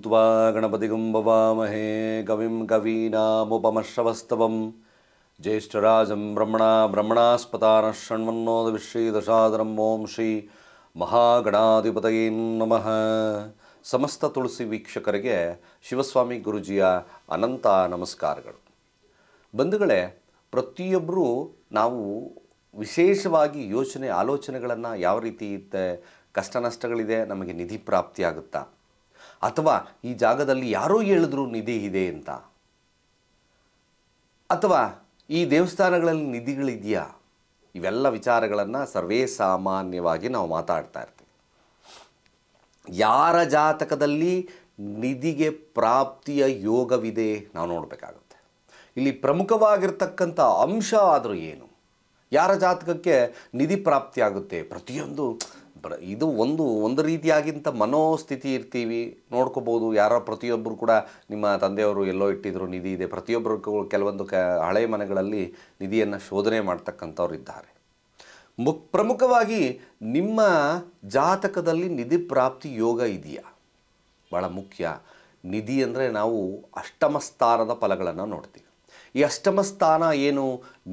त्वा गणपतिगं भवामहे कविं कवीनामुपमश्रवस्तवं ज्येष्ठराजं ब्रह्मणास्पतानः शृण्वन्नोतिविश्रीदशादनं ಓಂ ಶ್ರೀ ಮಹಾಗಣಾಧಿಪತಯೇ ನಮಃ. ಸಮಸ್ತ ತುಳಸಿ ವೀಕ್ಷಕರಿಗೆ ಶಿವಸ್ವಾಮಿ ಗುರುಜಿಯ ಅನಂತ ನಮಸ್ಕಾರಗಳು. ಬಂಧುಗಳೇ, ಪ್ರತಿಯೊಬ್ಬರೂ ನಾವು ವಿಶೇಷವಾಗಿ ಆಲೋಚನೆಗಳನ್ನು ಯಾವ ರೀತಿ ಇರುತ್ತೆ, ಕಷ್ಟ ನಷ್ಟಗಳಿದೆ, ನಮಗೆ ನಿಧಿ ಪ್ರಾಪ್ತಿಯಾಗುತ್ತಾ, ಅಥವಾ ಈ ಜಾಗದಲ್ಲಿ ಯಾರೋ ಹೇಳಿದ್ರು ನಿಧಿ ಇದೆ ಅಂತ, ಅಥವಾ ಈ ದೇವಸ್ಥಾನಗಳಲ್ಲಿ ನಿಧಿಗಳಿದೆಯಾ, ಇವೆಲ್ಲ ವಿಚಾರಗಳನ್ನು ಸರ್ವೇ ಸಾಮಾನ್ಯವಾಗಿ ನಾವು ಮಾತಾಡ್ತಾ ಇರ್ತೀವಿ. ಯಾರ ಜಾತಕದಲ್ಲಿ ನಿಧಿಗೆ ಪ್ರಾಪ್ತಿಯ ಯೋಗವಿದೆ ನಾವು ನೋಡಬೇಕಾಗುತ್ತೆ. ಇಲ್ಲಿ ಪ್ರಮುಖವಾಗಿರ್ತಕ್ಕಂಥ ಅಂಶ ಆದರೂ ಏನು, ಯಾರ ಜಾತಕಕ್ಕೆ ನಿಧಿ ಪ್ರಾಪ್ತಿಯಾಗುತ್ತೆ, ಪ್ರತಿಯೊಂದು ಇದು ಒಂದು ರೀತಿಯಾಗಿಂಥ ಮನೋಸ್ಥಿತಿ ಇರ್ತೀವಿ, ನೋಡ್ಕೋಬೋದು. ಯಾರೋ ಪ್ರತಿಯೊಬ್ಬರು ಕೂಡ ನಿಮ್ಮ ತಂದೆಯವರು ಎಲ್ಲೋ ಇಟ್ಟಿದ್ರು ನಿಧಿ ಇದೆ, ಪ್ರತಿಯೊಬ್ಬರು ಕೆಲವೊಂದು ಹಳೆಯ ಮನೆಗಳಲ್ಲಿ ನಿಧಿಯನ್ನು ಶೋಧನೆ ಮಾಡ್ತಕ್ಕಂಥವ್ರು ಇದ್ದಾರೆ. ಪ್ರಮುಖವಾಗಿ ನಿಮ್ಮ ಜಾತಕದಲ್ಲಿ ನಿಧಿ ಪ್ರಾಪ್ತಿ ಯೋಗ ಇದೆಯಾ, ಭಾಳ ಮುಖ್ಯ. ನಿಧಿ ಅಂದರೆ ನಾವು ಅಷ್ಟಮ ಸ್ಥಾನದ ಫಲಗಳನ್ನು ನೋಡ್ತೀವಿ. ಈ ಅಷ್ಟಮ ಸ್ಥಾನ ಏನು,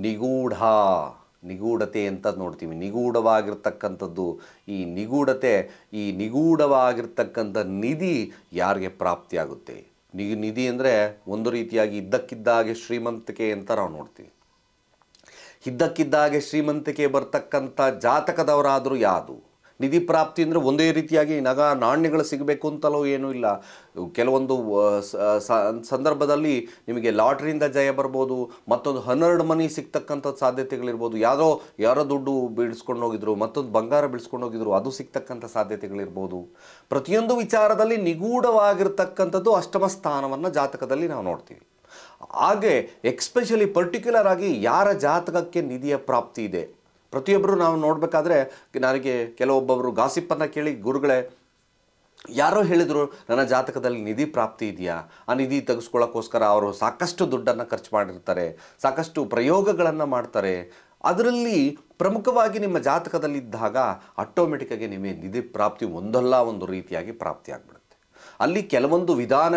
ನಿಗೂಢತೆ ಅಂತ ನೋಡ್ತೀವಿ. ನಿಗೂಢವಾಗಿರ್ತಕ್ಕಂಥದ್ದು, ಈ ನಿಗೂಢವಾಗಿರ್ತಕ್ಕಂಥ ನಿಧಿ ಯಾರಿಗೆ ಪ್ರಾಪ್ತಿಯಾಗುತ್ತೆ. ನಿಧಿ ಅಂದರೆ ಒಂದು ರೀತಿಯಾಗಿ ಇದ್ದಕ್ಕಿದ್ದಾಗೆ ಶ್ರೀಮಂತಿಕೆ ಅಂತ ನಾವು ನೋಡ್ತೀವಿ. ಇದ್ದಕ್ಕಿದ್ದಾಗೆ ಶ್ರೀಮಂತಿಕೆ ಬರ್ತಕ್ಕಂಥ ಜಾತಕದವರಾದರೂ ಯಾವುದು ನಿಧಿ ಪ್ರಾಪ್ತಿ ಅಂದರೆ ಒಂದೇ ರೀತಿಯಾಗಿ ನಾಣ್ಯಗಳು ಸಿಗಬೇಕು ಅಂತಲೋ ಏನೂ ಇಲ್ಲ. ಕೆಲವೊಂದು ಸಂದರ್ಭದಲ್ಲಿ ನಿಮಗೆ ಲಾಟ್ರಿಯಿಂದ ಜಯ ಬರ್ಬೋದು, ಮತ್ತೊಂದು 12 ಮನಿ ಸಿಗ್ತಕ್ಕಂಥ ಸಾಧ್ಯತೆಗಳಿರ್ಬೋದು. ಯಾರೋ ದುಡ್ಡು ಬಿಡಿಸ್ಕೊಂಡು ಹೋಗಿದ್ರು, ಮತ್ತೊಂದು ಬಂಗಾರ ಬಿಡಿಸ್ಕೊಂಡು ಹೋಗಿದ್ರು, ಅದು ಸಿಗ್ತಕ್ಕಂಥ ಸಾಧ್ಯತೆಗಳಿರ್ಬೋದು. ಪ್ರತಿಯೊಂದು ವಿಚಾರದಲ್ಲಿ ನಿಗೂಢವಾಗಿರ್ತಕ್ಕಂಥದ್ದು ಅಷ್ಟಮ ಸ್ಥಾನವನ್ನು ಜಾತಕದಲ್ಲಿ ನಾವು ನೋಡ್ತೀವಿ. ಹಾಗೆ ಎಕ್ಸ್ಪೆಷಲಿ ಪರ್ಟಿಕ್ಯುಲರ್ ಆಗಿ ಯಾರ ಜಾತಕಕ್ಕೆ ನಿಧಿಯ ಪ್ರಾಪ್ತಿ ಇದೆ, ಪ್ರತಿಯೊಬ್ಬರು ನಾವು ನೋಡಬೇಕಾದ್ರೆ, ನನಗೆ ಕೆಲವೊಬ್ಬರು ಗಾಸಿಪ್ಪನ್ನು ಕೇಳಿ, ಗುರುಗಳೇ ಯಾರೋ ಹೇಳಿದರು ನನ್ನ ಜಾತಕದಲ್ಲಿ ನಿಧಿ ಪ್ರಾಪ್ತಿ ಇದೆಯಾ, ಆ ನಿಧಿ ತೆಗೆಸ್ಕೊಳ್ಳೋಕ್ಕೋಸ್ಕರ ಅವರು ಸಾಕಷ್ಟು ದುಡ್ಡನ್ನು ಖರ್ಚು ಮಾಡಿರ್ತಾರೆ, ಸಾಕಷ್ಟು ಪ್ರಯೋಗಗಳನ್ನು ಮಾಡ್ತಾರೆ. ಅದರಲ್ಲಿ ಪ್ರಮುಖವಾಗಿ ನಿಮ್ಮ ಜಾತಕದಲ್ಲಿದ್ದಾಗ ಆಟೋಮೆಟಿಕ್ಕಾಗಿ ನಿಮಗೆ ನಿಧಿ ಪ್ರಾಪ್ತಿ ಒಂದಲ್ಲ ಒಂದು ರೀತಿಯಾಗಿ ಪ್ರಾಪ್ತಿ ಆಗಿಬಿಡುತ್ತೆ. ಅಲ್ಲಿ ಕೆಲವೊಂದು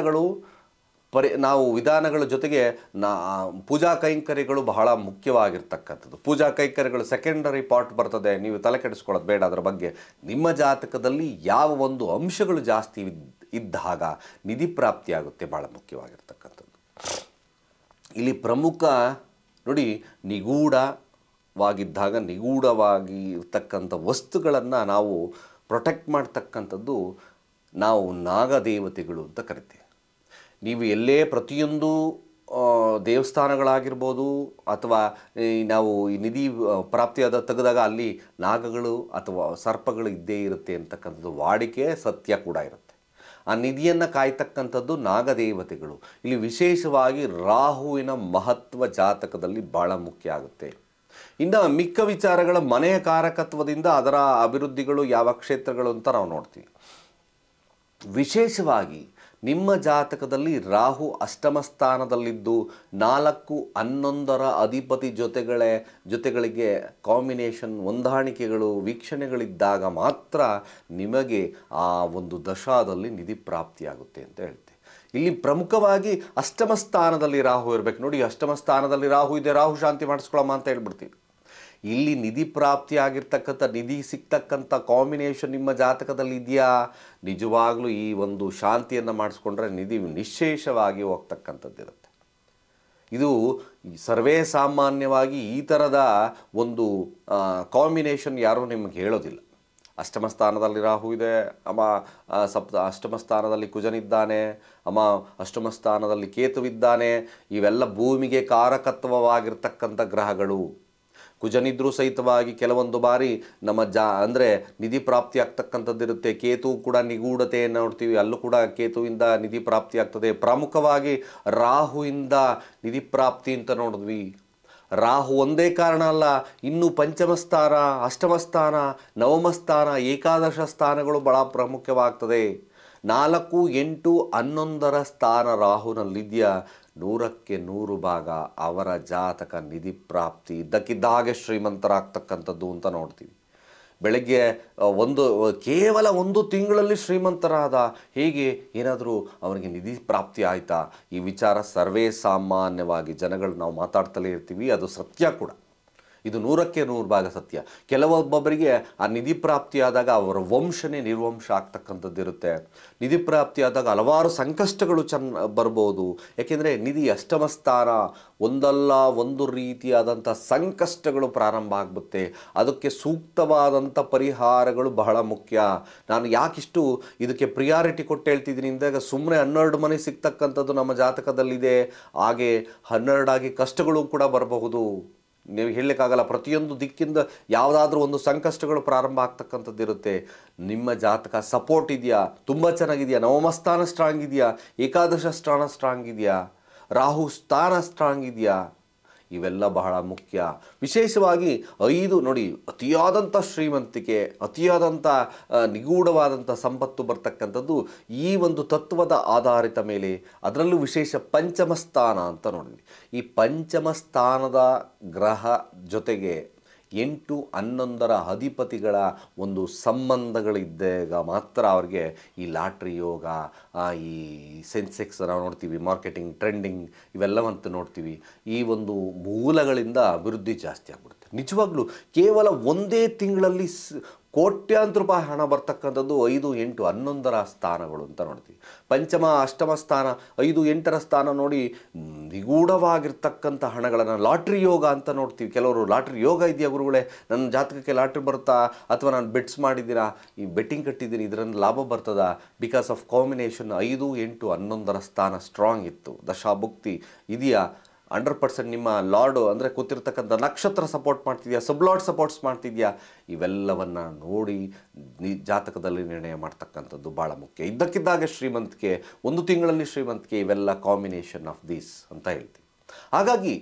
ನಾವು ವಿಧಾನಗಳ ಜೊತೆಗೆ ಪೂಜಾ ಕೈಂಕರ್ಯಗಳು ಬಹಳ ಮುಖ್ಯವಾಗಿರ್ತಕ್ಕಂಥದ್ದು. ಪೂಜಾ ಕೈಂಕರ್ಯಗಳು ಸೆಕೆಂಡರಿ ಪಾರ್ಟ್ ಬರ್ತದೆ, ನೀವು ತಲೆ ಕೆಡಿಸ್ಕೊಳ್ಳೋದು ಬೇಡ ಅದರ ಬಗ್ಗೆ. ನಿಮ್ಮ ಜಾತಕದಲ್ಲಿ ಯಾವ ಒಂದು ಅಂಶಗಳು ಜಾಸ್ತಿ ಇದ್ದಾಗ ನಿಧಿ ಪ್ರಾಪ್ತಿಯಾಗುತ್ತೆ, ಭಾಳ ಮುಖ್ಯವಾಗಿರ್ತಕ್ಕಂಥದ್ದು. ಇಲ್ಲಿ ಪ್ರಮುಖ ನೋಡಿ, ನಿಗೂಢವಾಗಿ ಇರ್ತಕ್ಕಂಥ ವಸ್ತುಗಳನ್ನು ನಾವು ಪ್ರೊಟೆಕ್ಟ್ ಮಾಡ್ತಕ್ಕಂಥದ್ದು ನಾವು ನಾಗದೇವತೆಗಳು ಅಂತ ಕರಿತೀವಿ. ನೀವು ಎಲ್ಲೇ ಪ್ರತಿಯೊಂದು ದೇವಸ್ಥಾನಗಳಾಗಿರ್ಬೋದು, ಅಥವಾ ನಾವು ಈ ನಿಧಿ ಪ್ರಾಪ್ತಿಯಾದ ತೆಗೆದಾಗ ಅಲ್ಲಿ ನಾಗಗಳು ಅಥವಾ ಸರ್ಪಗಳು ಇದ್ದೇ ಇರುತ್ತೆ ಅಂತಕ್ಕಂಥದ್ದು ವಾಡಿಕೆ, ಸತ್ಯ ಕೂಡ ಇರುತ್ತೆ. ಆ ನಿಧಿಯನ್ನು ಕಾಯ್ತಕ್ಕಂಥದ್ದು ನಾಗದೇವತೆಗಳು. ಇಲ್ಲಿ ವಿಶೇಷವಾಗಿ ರಾಹುವಿನ ಮಹತ್ವ ಜಾತಕದಲ್ಲಿ ಭಾಳ ಮುಖ್ಯ ಆಗುತ್ತೆ. ಇನ್ನು ಮಿಕ್ಕ ವಿಚಾರಗಳ ಮನೆಯ ಕಾರಕತ್ವದಿಂದ ಅದರ ಅಭಿವೃದ್ಧಿಗಳು ಯಾವ ಕ್ಷೇತ್ರಗಳು ಅಂತ ನಾವು ನೋಡ್ತೀವಿ. ವಿಶೇಷವಾಗಿ ನಿಮ್ಮ ಜಾತಕದಲ್ಲಿ ರಾಹು ಅಷ್ಟಮ ಸ್ಥಾನದಲ್ಲಿದ್ದು 4-11 ಅಧಿಪತಿ ಜೊತೆಗಳಿಗೆ ಕಾಂಬಿನೇಷನ್, ಹೊಂದಾಣಿಕೆಗಳು, ವೀಕ್ಷಣೆಗಳಿದ್ದಾಗ ಮಾತ್ರ ನಿಮಗೆ ಆ ಒಂದು ದಶಾದಲ್ಲಿ ನಿಧಿ ಪ್ರಾಪ್ತಿಯಾಗುತ್ತೆ ಅಂತ ಹೇಳ್ತೆ. ಇಲ್ಲಿ ಪ್ರಮುಖವಾಗಿ ಅಷ್ಟಮ ಸ್ಥಾನದಲ್ಲಿ ರಾಹು ಇರಬೇಕು. ನೋಡಿ, ಅಷ್ಟಮ ಸ್ಥಾನದಲ್ಲಿ ರಾಹು ಇದೆ, ರಾಹು ಶಾಂತಿ ಮಾಡಿಸ್ಕೊಳ್ಳಮ್ಮ ಅಂತ ಹೇಳ್ಬಿಡ್ತೀವಿ. ಇಲ್ಲಿ ನಿಧಿ ಪ್ರಾಪ್ತಿಯಾಗಿರ್ತಕ್ಕಂಥ, ನಿಧಿ ಸಿಗ್ತಕ್ಕಂಥ ಕಾಂಬಿನೇಷನ್ ನಿಮ್ಮ ಜಾತಕದಲ್ಲಿ ಇದೆಯಾ, ನಿಜವಾಗ್ಲೂ ಈ ಒಂದು ಶಾಂತಿಯನ್ನು ಮಾಡಿಸ್ಕೊಂಡ್ರೆ ನಿಧಿ ನಿಶ್ಶೇಷವಾಗಿ ಹೋಗ್ತಕ್ಕಂಥದ್ದಿರುತ್ತೆ. ಇದು ಸರ್ವೇ ಸಾಮಾನ್ಯವಾಗಿ ಈ ಥರದ ಒಂದು ಕಾಂಬಿನೇಷನ್ ಯಾರೂ ನಿಮಗೆ ಹೇಳೋದಿಲ್ಲ. ಅಷ್ಟಮ ಸ್ಥಾನದಲ್ಲಿ ರಾಹು ಇದೆ, ಅಷ್ಟಮ ಸ್ಥಾನದಲ್ಲಿ ಕುಜನಿದ್ದಾನೆ, ಅಷ್ಟಮ ಸ್ಥಾನದಲ್ಲಿ ಕೇತುವಿದ್ದಾನೆ. ಇವೆಲ್ಲ ಭೂಮಿಗೆ ಕಾರಕತ್ವವಾಗಿರ್ತಕ್ಕಂಥ ಗ್ರಹಗಳು. ಕುಜನಿದ್ರೂ ಸಹಿತವಾಗಿ ಕೆಲವೊಂದು ಬಾರಿ ಅಂದರೆ ನಿಧಿ ಪ್ರಾಪ್ತಿ ಆಗ್ತಕ್ಕಂಥದ್ದಿರುತ್ತೆ. ಕೇತು ಕೂಡ ನಿಗೂಢತೆಯನ್ನು ನೋಡ್ತೀವಿ, ಅಲ್ಲೂ ಕೂಡ ಕೇತುವಿಂದ ನಿಧಿ ಪ್ರಾಪ್ತಿ ಆಗ್ತದೆ. ಪ್ರಮುಖವಾಗಿ ರಾಹುವಿಂದ ನಿಧಿ ಪ್ರಾಪ್ತಿ ಅಂತ ನೋಡಿದ್ವಿ. ರಾಹು ಒಂದೇ ಕಾರಣ ಅಲ್ಲ, ಇನ್ನು ಪಂಚಮ ಸ್ಥಾನ, ಅಷ್ಟಮ ಸ್ಥಾನ, ನವಮ ಸ್ಥಾನ, ಏಕಾದಶ ಸ್ಥಾನಗಳು ಬಹಳ ಪ್ರಾಮುಖ್ಯವಾಗ್ತದೆ. 4, 8, 11 ಸ್ಥಾನ ರಾಹುನಲ್ಲಿದೆಯಾ, 100ಕ್ಕೆ 100 ಭಾಗ ಅವರ ಜಾತಕ ನಿಧಿ ಪ್ರಾಪ್ತಿ ಇದ್ದಕ್ಕಿದ್ದ ಹಾಗೆ ಶ್ರೀಮಂತರಾಗ್ತಕ್ಕಂಥದ್ದು ಅಂತ ನೋಡ್ತೀವಿ. ಬೆಳಗ್ಗೆ ಕೇವಲ 1 ತಿಂಗಳಲ್ಲಿ ಶ್ರೀಮಂತರಾದ, ಹೇಗೆ ಏನಾದರೂ ಅವನಿಗೆ ನಿಧಿ ಪ್ರಾಪ್ತಿ ಆಯಿತಾ? ಈ ವಿಚಾರ ಸರ್ವೇ ಸಾಮಾನ್ಯವಾಗಿ ಜನಗಳು ನಾವು ಮಾತಾಡ್ತಲೇ ಇರ್ತೀವಿ, ಅದು ಸತ್ಯ ಕೂಡ. ಇದು 100% ಸತ್ಯ. ಕೆಲವೊಬ್ಬೊಬ್ಬರಿಗೆ ಆ ನಿಧಿ ಪ್ರಾಪ್ತಿಯಾದಾಗ ಅವರ ವಂಶನೇ ನಿರ್ವಂಶ ಆಗ್ತಕ್ಕಂಥದ್ದಿರುತ್ತೆ. ನಿಧಿ ಪ್ರಾಪ್ತಿಯಾದಾಗ ಹಲವಾರು ಸಂಕಷ್ಟಗಳು ಬರ್ಬೋದು. ಯಾಕೆಂದರೆ ನಿಧಿ ಅಷ್ಟಮ ಸ್ಥಾನ, ಒಂದಲ್ಲ ಒಂದು ರೀತಿಯಾದಂಥ ಸಂಕಷ್ಟಗಳು ಪ್ರಾರಂಭ ಆಗುತ್ತೆ. ಅದಕ್ಕೆ ಸೂಕ್ತವಾದಂಥ ಪರಿಹಾರಗಳು ಬಹಳ ಮುಖ್ಯ. ನಾನು ಯಾಕಿಷ್ಟು ಇದಕ್ಕೆ ಪ್ರಿಯಾರಿಟಿ ಕೊಟ್ಟು ಹೇಳ್ತಿದ್ದೀನಿ ಅಂದಾಗ, ಸುಮ್ಮನೆ 12 ಮನೆ ಸಿಗ್ತಕ್ಕಂಥದ್ದು ನಮ್ಮ ಜಾತಕದಲ್ಲಿದೆ, ಹಾಗೆ 12 ಆಗಿ ಕಷ್ಟಗಳು ಕೂಡ ಬರಬಹುದು. ನೀವು ಹೇಳಲಿಕ್ಕಾಗಲ್ಲ. ಪ್ರತಿಯೊಂದು ದಿಕ್ಕಿಂದ ಯಾವುದಾದ್ರೂ ಒಂದು ಸಂಕಷ್ಟಗಳು ಪ್ರಾರಂಭ ಆಗ್ತಕ್ಕಂಥದ್ದಿರುತ್ತೆ. ನಿಮ್ಮ ಜಾತಕ ಸಪೋರ್ಟ್ ಇದೆಯಾ, ತುಂಬ ಚೆನ್ನಾಗಿದೆಯಾ, ನವಮ ಸ್ಥಾನ ಸ್ಟ್ರಾಂಗ್ ಇದೆಯಾ, ಏಕಾದಶ ಸ್ಥಾನ ಸ್ಟ್ರಾಂಗ್ ಇದೆಯಾ, ರಾಹು ಸ್ಥಾನ ಸ್ಟ್ರಾಂಗ್ ಇದೆಯಾ, ಇವೆಲ್ಲ ಬಹಳ ಮುಖ್ಯ. ವಿಶೇಷವಾಗಿ 5 ನೋಡಿ, ಅತಿಯಾದಂಥ ಶ್ರೀಮಂತಿಕೆ, ಅತಿಯಾದಂಥ ನಿಗೂಢವಾದಂಥ ಸಂಪತ್ತು ಬರ್ತಕ್ಕಂಥದ್ದು ಈ ಒಂದು ತತ್ವದ ಆಧಾರಿತ ಮೇಲೆ. ಅದರಲ್ಲೂ ವಿಶೇಷ ಪಂಚಮ ಸ್ಥಾನ ಅಂತ ನೋಡಿದ್ವಿ. ಈ ಪಂಚಮ ಸ್ಥಾನದ ಗ್ರಹ ಜೊತೆಗೆ 8, 11ರ ಅಧಿಪತಿಗಳ ಒಂದು ಸಂಬಂಧಗಳಿದ್ದಾಗ ಮಾತ್ರ ಅವ್ರಿಗೆ ಈ ಲಾಟ್ರಿ ಯೋಗ, ಈ ಸೆನ್ಸೆಕ್ಸ್ ನಾವು ನೋಡ್ತೀವಿ, ಮಾರ್ಕೆಟಿಂಗ್, ಟ್ರೆಂಡಿಂಗ್ ಇವೆಲ್ಲವಂತೂ ನೋಡ್ತೀವಿ. ಈ ಒಂದು ಮೂಲಗಳಿಂದ ಅಭಿವೃದ್ಧಿ ಜಾಸ್ತಿ ಆಗ್ಬಿಡುತ್ತೆ. ನಿಜವಾಗ್ಲೂ ಕೇವಲ ಒಂದೇ ತಿಂಗಳಲ್ಲಿ ಕೋಟ್ಯಾಂತರ ರೂಪಾಯಿ ಹಣ ಬರ್ತಕ್ಕಂಥದ್ದು 5, 8, 11ರ ಸ್ಥಾನಗಳು ಅಂತ ನೋಡ್ತೀವಿ. ಪಂಚಮ, ಅಷ್ಟಮ ಸ್ಥಾನ, 5, 8ರ ಸ್ಥಾನ ನೋಡಿ ನಿಗೂಢವಾಗಿರ್ತಕ್ಕಂಥ ಹಣಗಳನ್ನು ಲಾಟ್ರಿ ಯೋಗ ಅಂತ ನೋಡ್ತೀವಿ. ಕೆಲವರು ಲಾಟ್ರಿ ಯೋಗ ಇದೆಯಾ ಗುರುಗಳೇ, ನನ್ನ ಜಾತಕಕ್ಕೆ ಲಾಟ್ರಿ ಬರುತ್ತಾ, ಅಥವಾ ನಾನು ಬೆಟ್ಸ್ ಮಾಡಿದ್ದೀರಾ, ಈ ಬೆಟ್ಟಿಂಗ್ ಕಟ್ಟಿದ್ದೀನಿ, ಇದರಿಂದ ಲಾಭ ಬರ್ತದ? ಬಿಕಾಸ್ ಆಫ್ ಕಾಂಬಿನೇಷನ್ 5, 8, 11ರ ಸ್ಥಾನ ಸ್ಟ್ರಾಂಗ್ ಇತ್ತು. ದಶಾಭುಕ್ತಿ ಇದೆಯಾ, 100% ನಿಮ್ಮ ಲಾರ್ಡು ಅಂದರೆ ಕೂತಿರ್ತಕ್ಕಂಥ ನಕ್ಷತ್ರ ಸಪೋರ್ಟ್ ಮಾಡ್ತಿದೆಯಾ, ಸಬ್ಲಾರ್ಡ್ ಸಪೋರ್ಟ್ಸ್ ಮಾಡ್ತಿದೆಯಾ, ಇವೆಲ್ಲವನ್ನು ನೋಡಿ ಜಾತಕದಲ್ಲಿ ನಿರ್ಣಯ ಮಾಡ್ತಕ್ಕಂಥದ್ದು ಭಾಳ ಮುಖ್ಯ. ಇದ್ದಕ್ಕಿದ್ದಾಗ ಶ್ರೀಮಂತಿಕೆ, 1 ತಿಂಗಳಲ್ಲಿ ಶ್ರೀಮಂತಿಕೆ, ಇವೆಲ್ಲ ಕಾಂಬಿನೇಷನ್ ಆಫ್ ದೀಸ್ ಅಂತ ಹೇಳ್ತೀವಿ. ಹಾಗಾಗಿ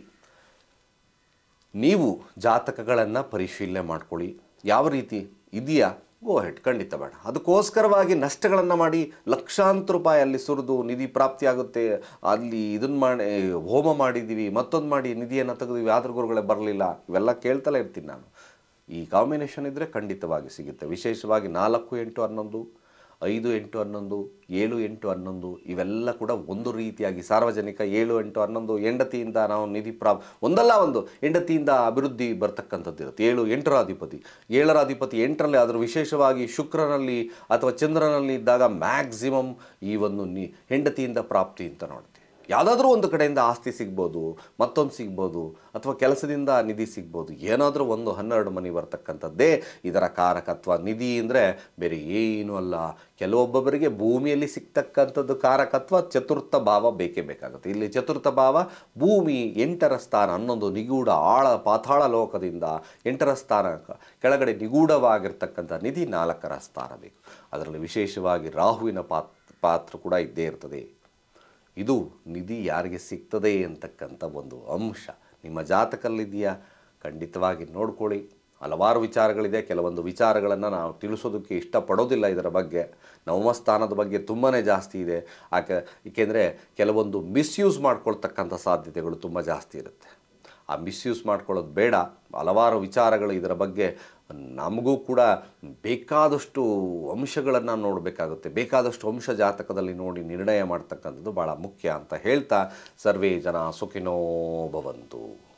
ನೀವು ಜಾತಕಗಳನ್ನು ಪರಿಶೀಲನೆ ಮಾಡ್ಕೊಳ್ಳಿ. ಯಾವ ರೀತಿ ಇದೆಯಾ, ಗೋ ಹೆಡ್, ಖಂಡಿತ ಬೇಡ. ಅದಕ್ಕೋಸ್ಕರವಾಗಿ ನಷ್ಟಗಳನ್ನು ಮಾಡಿ ಲಕ್ಷಾಂತರ ರೂಪಾಯಿ ಅಲ್ಲಿ ಸುರಿದು ನಿಧಿ ಪ್ರಾಪ್ತಿಯಾಗುತ್ತೆ, ಅಲ್ಲಿ ಇದನ್ನು ಮಾಡಿ ಹೋಮ ಮಾಡಿದ್ದೀವಿ, ಮತ್ತೊಂದು ಮಾಡಿ ನಿಧಿಯನ್ನು ತೆಗೆದಿವಿ, ಆದರೂ ಗುರುಗಳೇ ಬರಲಿಲ್ಲ, ಇವೆಲ್ಲ ಕೇಳ್ತಲೇ ಇರ್ತೀನಿ ನಾನು. ಈ ಕಾಂಬಿನೇಷನ್ ಇದ್ದರೆ ಖಂಡಿತವಾಗಿ ಸಿಗುತ್ತೆ. ವಿಶೇಷವಾಗಿ 4, 8, 11, 5, 8, 11, 7, 8, 11 ಇವೆಲ್ಲ ಕೂಡ ಒಂದು ರೀತಿಯಾಗಿ ಸಾರ್ವಜನಿಕ. 7, 8, 11 ಹೆಂಡತಿಯಿಂದ ನಾವು ನಿಧಿ ಒಂದಲ್ಲ ಒಂದು ಹೆಂಡತಿಯಿಂದ ಅಭಿವೃದ್ಧಿ ಬರ್ತಕ್ಕಂಥದ್ದು ಇರುತ್ತೆ. 7, 8ರ ಅಧಿಪತಿ, 7ರ ಅಧಿಪತಿ 8ರಲ್ಲಿ, ಆದರೂ ವಿಶೇಷವಾಗಿ ಶುಕ್ರನಲ್ಲಿ ಅಥವಾ ಚಂದ್ರನಲ್ಲಿ ಇದ್ದಾಗ ಮ್ಯಾಕ್ಸಿಮಮ್ ಈ ಒಂದು ಹೆಂಡತಿಯಿಂದ ಪ್ರಾಪ್ತಿ ಅಂತ ನೋಡ್ತೀವಿ. ಯಾವುದಾದ್ರೂ ಒಂದು ಕಡೆಯಿಂದ ಆಸ್ತಿ ಸಿಗ್ಬೋದು, ಮತ್ತೊಂದು ಸಿಗ್ಬೋದು, ಅಥವಾ ಕೆಲಸದಿಂದ ನಿಧಿ ಸಿಗ್ಬೋದು. ಏನಾದರೂ ಒಂದು 12 ಮನೆ ಬರ್ತಕ್ಕಂಥದ್ದೇ ಇದರ ಕಾರಕತ್ವ. ನಿಧಿ ಅಂದರೆ ಬೇರೆ ಏನೂ ಅಲ್ಲ. ಕೆಲವೊಬ್ಬೊಬ್ಬರಿಗೆ ಭೂಮಿಯಲ್ಲಿ ಸಿಗ್ತಕ್ಕಂಥದ್ದು ಕಾರಕತ್ವ ಚತುರ್ಥ ಭಾವ ಬೇಕೇ ಬೇಕಾಗುತ್ತೆ. ಇಲ್ಲಿ ಚತುರ್ಥ ಭಾವ ಭೂಮಿ, 8ರ ಸ್ಥಾನ, 11 ನಿಗೂಢ ಆಳ ಪಾತಾಳ ಲೋಕದಿಂದ 8ರ ಸ್ಥಾನ ಕೆಳಗಡೆ ನಿಗೂಢವಾಗಿರ್ತಕ್ಕಂಥ ನಿಧಿ 4ರ ಸ್ಥಾನ ಬೇಕು. ಅದರಲ್ಲಿ ವಿಶೇಷವಾಗಿ ರಾಹುವಿನ ಪಾತ್ರ ಕೂಡ ಇದ್ದೇ ಇರ್ತದೆ. ಇದು ನಿಧಿ ಯಾರಿಗೆ ಸಿಗ್ತದೆ ಅಂತಕ್ಕಂಥ ಒಂದು ಅಂಶ ನಿಮ್ಮ ಜಾತಕದಲ್ಲಿದೆಯಾ, ಖಂಡಿತವಾಗಿ ನೋಡ್ಕೊಳ್ಳಿ. ಹಲವಾರು ವಿಚಾರಗಳಿದೆ. ಕೆಲವೊಂದು ವಿಚಾರಗಳನ್ನು ನಾವು ತಿಳಿಸೋದಕ್ಕೆ ಇಷ್ಟಪಡೋದಿಲ್ಲ. ಇದರ ಬಗ್ಗೆ ನವಮ ಸ್ಥಾನದ ಬಗ್ಗೆ ತುಂಬಾ ಜಾಸ್ತಿ ಇದೆ. ಏಕೆಂದರೆ ಕೆಲವೊಂದು ಮಿಸ್ಯೂಸ್ ಮಾಡ್ಕೊಳ್ತಕ್ಕಂಥ ಸಾಧ್ಯತೆಗಳು ತುಂಬ ಜಾಸ್ತಿ ಇರುತ್ತೆ. ಆ ಮಿಸ್ಯೂಸ್ ಮಾಡ್ಕೊಳ್ಳೋದು ಬೇಡ. ಹಲವಾರು ವಿಚಾರಗಳು ಇದರ ಬಗ್ಗೆ ನಮಗೂ ಕೂಡ ಬೇಕಾದಷ್ಟು ಅಂಶಗಳನ್ನು ನೋಡಬೇಕಾಗುತ್ತೆ. ಬೇಕಾದಷ್ಟು ಅಂಶ ಜಾತಕದಲ್ಲಿ ನೋಡಿ ನಿರ್ಣಯ ಮಾಡ್ತಕ್ಕಂಥದ್ದು ಭಾಳ ಮುಖ್ಯ ಅಂತ ಹೇಳ್ತಾ, ಸರ್ವೇ ಜನ ಸುಖಿನೋ ಭವಂತು.